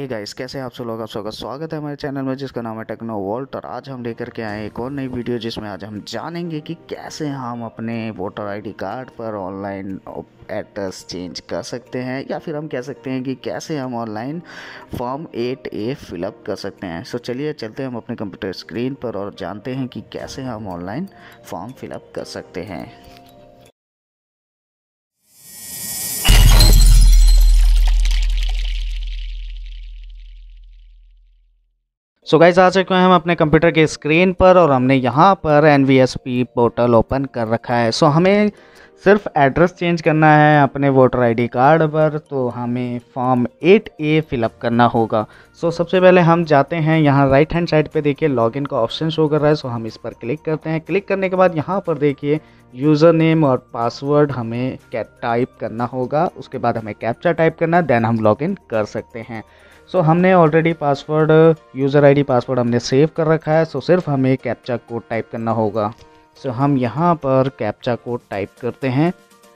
Hey guys, कैसे हैं आप सब लोग। आप सबका स्वागत है हमारे चैनल में जिसका नाम है टेक्नो वॉल्ट। और आज हम लेकर के आए हैं एक और नई वीडियो जिसमें आज हम जानेंगे कि कैसे हम अपने वोटर आईडी कार्ड पर ऑनलाइन एड्रेस चेंज कर सकते हैं, या फिर हम कह सकते हैं कि कैसे हम ऑनलाइन फॉर्म 8A फिलअप कर सकते हैं। सो चलिए चलते हैं हम अपने कंप्यूटर स्क्रीन पर और जानते हैं कि कैसे हम ऑनलाइन फॉर्म फिलअप कर सकते हैं। सो गाइस, आ चुके हैं हम अपने कंप्यूटर के स्क्रीन पर और हमने यहाँ पर NVSP पोर्टल ओपन कर रखा है। सो हमें सिर्फ एड्रेस चेंज करना है अपने वोटर आईडी कार्ड पर, तो हमें फॉर्म 8A फिलअप करना होगा। सो सबसे पहले हम जाते हैं, यहाँ राइट हैंड साइड पे देखिए लॉगिन का ऑप्शन शो कर रहा है। सो हम इस पर क्लिक करते हैं। क्लिक करने के बाद यहाँ पर देखिए यूज़र नेम और पासवर्ड हमें टाइप करना होगा। उसके बाद हमें कैप्चा टाइप करना है, देन हम लॉगिन कर सकते हैं। सो हमने already password user ID password हमने सेव कर रखा है। सो सिर्फ हमें कैप्चा कोड टाइप करना होगा। सो हम यहाँ पर कैप्चा कोड टाइप करते हैं।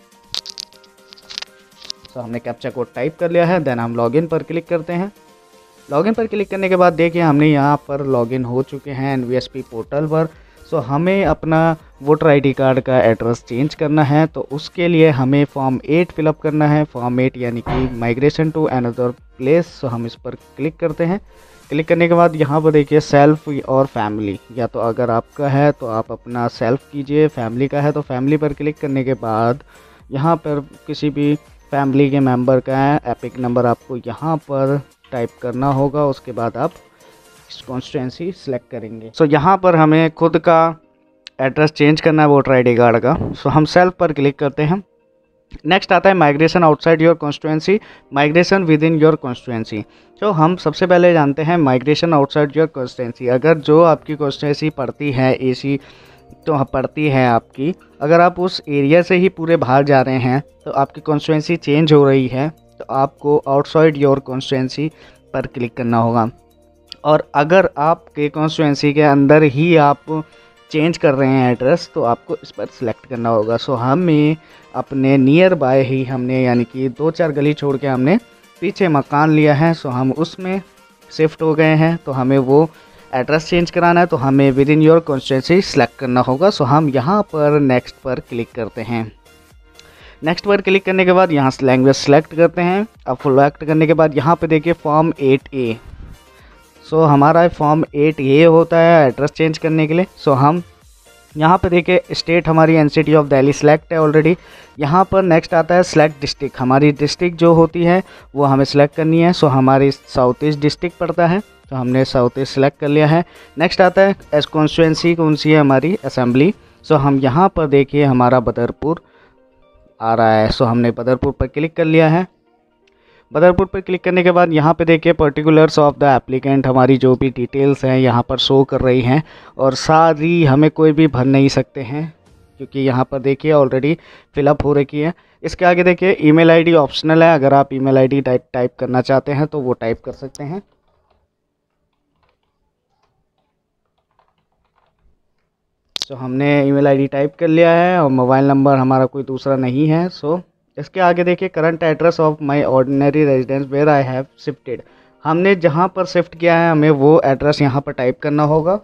सो हमने कैप्चा कोड टाइप कर लिया है, देन हम लॉगिन पर क्लिक करते हैं। लॉगिन पर क्लिक करने के बाद देखिए हमने यहाँ पर लॉगिन हो चुके हैं NVSP पोर्टल पर। सो हमें अपना वोटर आईडी कार्ड का एड्रेस चेंज करना है, तो उसके लिए हमें फॉर्म 8 फिलअप करना है। फॉर्म 8 यानी कि migration to another place. So हम इस पर क्लिक करते हैं। क्लिक करने के बाद यहाँ पर देखिए सेल्फ और फैमिली, या तो अगर आपका है तो आप अपना सेल्फ कीजिए, फैमिली का है तो फैमिली पर क्लिक करने के बाद यहाँ पर किसी भी फैमिली के मेंबर का है एपिक नंबर आपको यहाँ पर टाइप करना होगा। उसके बाद आप कॉन्स्टिट्यूएंसी सेलेक्ट करेंगे। सो यहाँ पर हमें खुद का एड्रेस चेंज करना है वोटर आईडी कार्ड का। सो हम सेल्फ पर क्लिक करते हैं। नेक्स्ट आता है migration outside your constituency, migration within your constituency. तो हम सबसे पहले जानते हैं माइग्रेशन आउटसाइड योर कॉन्स्टिट्यूएंसी। अगर जो आपकी कॉन्स्टिट्यूएंसी पड़ती है AC तो पड़ती है आपकी, अगर आप उस एरिया से ही पूरे बाहर जा रहे हैं तो आपकी कॉन्स्टिट्यूएंसी चेंज हो रही है, तो आपको आउटसाइड योर कॉन्स्टिट्यूएंसी पर क्लिक करना होगा। और अगर आपके कॉन्स्टिट्यूएंसी के अंदर ही आप चेंज कर रहे हैं एड्रेस, तो आपको इस पर सिलेक्ट करना होगा। सो हमें अपने नियर बाय ही हमने यानी कि 2-4 गली छोड़ के हमने पीछे मकान लिया है। सो हम उसमें शिफ्ट हो गए हैं, तो हमें वो एड्रेस चेंज कराना है, तो हमें within your constituency select करना होगा। सो हम यहाँ पर नेक्स्ट पर क्लिक करते हैं। नेक्स्ट पर क्लिक करने के बाद यहाँ से लैंग्वेज सेलेक्ट करते हैं। अब सेलेक्ट करने के बाद यहाँ पे देखिए फॉर्म 8A। सो हमारा फॉर्म 8A होता है एड्रेस चेंज करने के लिए। सो हम यहाँ पे देखिए स्टेट हमारी NCT ऑफ दिल्ली सेलेक्ट है ऑलरेडी। यहाँ पर नेक्स्ट आता है सेलेक्ट डिस्ट्रिक्ट। हमारी डिस्ट्रिक्ट जो होती है वो हमें सेलेक्ट करनी है। सो हमारी साउथ ईस्ट डिस्ट्रिक्ट पड़ता है, तो हमने साउथ ईस्ट सेलेक्ट कर लिया है। नेक्स्ट आता है एस कॉन्स्टिट्यूएंसी कौन सी है हमारी असेंबली। सो हम यहाँ पर देखिए हमारा बदरपुर आ रहा है। सो हमने बदरपुर पर क्लिक कर लिया है। बदरपुर पर क्लिक करने के बाद यहाँ पे देखिए पर्टिकुलर्स ऑफ द एप्लीकेंट, हमारी जो भी डिटेल्स हैं यहाँ पर शो कर रही हैं, और सारी हमें कोई भी भर नहीं सकते हैं क्योंकि यहाँ पर देखिए ऑलरेडी फिलअप हो रखी है। इसके आगे देखिए ईमेल आईडी ऑप्शनल है, अगर आप ईमेल आईडी टाइप करना चाहते हैं तो वो टाइप कर सकते हैं। सो हमने ईमेल आईडी टाइप कर लिया है और मोबाइल नंबर हमारा कोई दूसरा नहीं है। सो इसके आगे देखिए current address of my ordinary residence where I have shifted. हमने जहाँ पर शिफ्ट किया है हमें वो एड्रेस यहाँ पर टाइप करना होगा।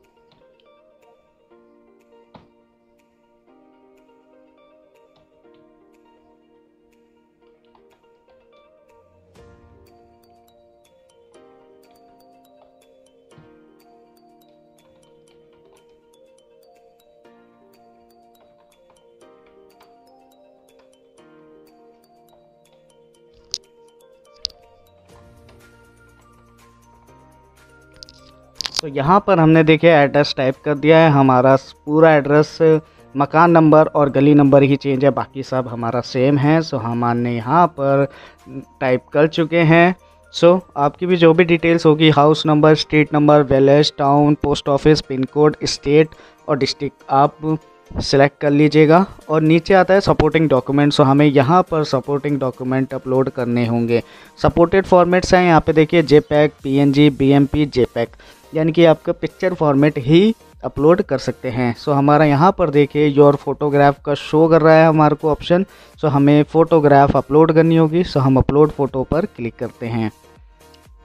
तो यहाँ पर हमने देखिए एड्रेस टाइप कर दिया है। हमारा पूरा एड्रेस, मकान नंबर और गली नंबर ही चेंज है, बाकी सब हमारा सेम है। सो हमने यहाँ पर टाइप कर चुके हैं। सो आपकी भी जो भी डिटेल्स होगी, house number, street number, village, town, post office, pin code, state और डिस्ट्रिक्ट आप सेलेक्ट कर लीजिएगा। और नीचे आता है सपोर्टिंग डॉक्यूमेंट। सो हमें यहाँ पर सपोर्टिंग डॉक्यूमेंट अपलोड करने होंगे। सपोर्टेड फॉर्मेट्स हैं यहाँ पे देखिए JPEG, PNG, BMP, JPEG, यानी कि आपका पिक्चर फॉर्मेट ही अपलोड कर सकते हैं। सो हमारा यहाँ पर देखिए योर फोटोग्राफ का शो कर रहा है हमारे को ऑप्शन। सो हमें फ़ोटोग्राफ अपलोड करनी होगी। सो हम अपलोड फ़ोटो पर क्लिक करते हैं।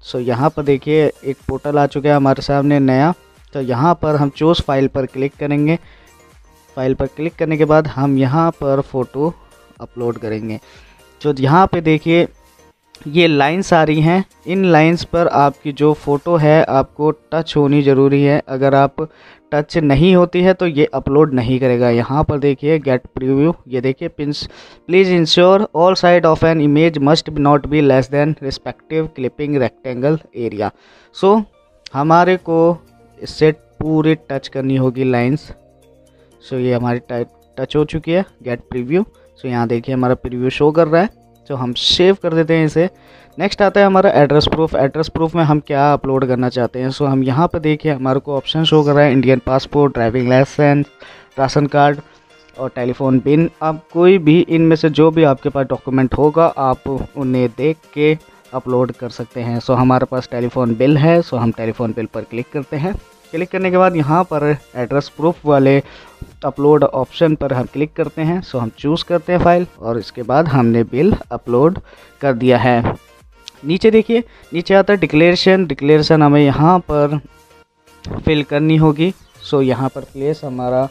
सो यहाँ पर देखिए एक पोर्टल आ चुका है हमारे सामने नया। तो यहाँ पर हम चूज़ फाइल पर क्लिक करेंगे। फाइल पर क्लिक करने के बाद हम यहाँ पर फ़ोटो अपलोड करेंगे। तो यहाँ पे देखिए ये लाइंस आ रही हैं, इन लाइंस पर आपकी जो फ़ोटो है आपको टच होनी ज़रूरी है। अगर आप टच नहीं होती है तो ये अपलोड नहीं करेगा। यहाँ पर देखिए गेट प्रीव्यू, ये देखिए please ensure all side of an image must not be less than respective clipping rectangle area. So हमारे को इससे पूरी टच करनी होगी लाइंस। सो ये हमारी टच हो चुकी है, गेट प्रीव्यू। सो यहाँ देखिए हमारा प्रीव्यू शो कर रहा है। तो हम सेव कर देते हैं इसे। नेक्स्ट आता है हमारा एड्रेस प्रूफ। एड्रेस प्रूफ में हम क्या अपलोड करना चाहते हैं। सो हम यहाँ पर देखिए हमारे को ऑप्शन शो कर रहा है Indian passport, driving licence, ration card और टेलीफोन बिल। आप कोई भी इनमें से जो भी आपके पास डॉक्यूमेंट होगा आप उन्हें देख के अपलोड कर सकते हैं। सो हमारे पास टेलीफोन बिल है, सो हम टेलीफोन बिल पर क्लिक करते हैं। क्लिक करने के बाद यहाँ पर एड्रेस प्रूफ वाले अपलोड ऑप्शन पर हम क्लिक करते हैं। सो हम चूज़ करते हैं फाइल और इसके बाद हमने बिल अपलोड कर दिया है। नीचे देखिए, नीचे आता है डिक्लेरेशन। डिक्लेरेशन हमें यहाँ पर फिल करनी होगी। सो यहाँ पर प्लेस हमारा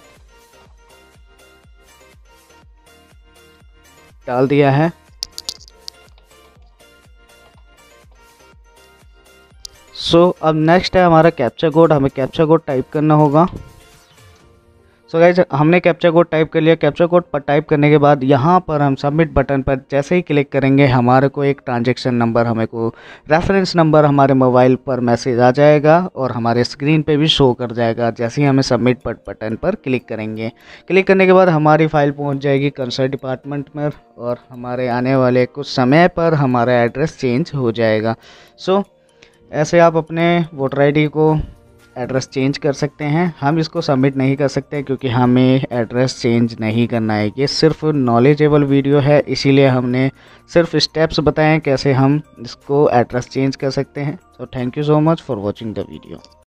डाल दिया है। सो अब नेक्स्ट है हमारा कैप्चा कोड। हमें कैप्चा कोड टाइप करना होगा। सो गाइज हमने कैप्चा कोड टाइप कर लिया। कैप्चा कोड पर टाइप करने के बाद यहाँ पर हम सबमिट बटन पर जैसे ही क्लिक करेंगे हमारे को एक ट्रांजैक्शन नंबर, हमें को रेफरेंस नंबर हमारे मोबाइल पर मैसेज आ जाएगा और हमारे स्क्रीन पे भी शो कर जाएगा जैसे ही हमें सबमिट बटन पर क्लिक करेंगे। क्लिक करने के बाद हमारी फ़ाइल पहुँच जाएगी कंसर्न डिपार्टमेंट में और हमारे आने वाले कुछ समय पर हमारा एड्रेस चेंज हो जाएगा। सो ऐसे आप अपने वोटर ID को एड्रेस चेंज कर सकते हैं। हम इसको सबमिट नहीं कर सकते क्योंकि हमें एड्रेस चेंज नहीं करना है। ये सिर्फ नॉलेजेबल वीडियो है, इसीलिए हमने सिर्फ स्टेप्स बताए हैं कैसे हम इसको एड्रेस चेंज कर सकते हैं। So thank you so much for watching the video.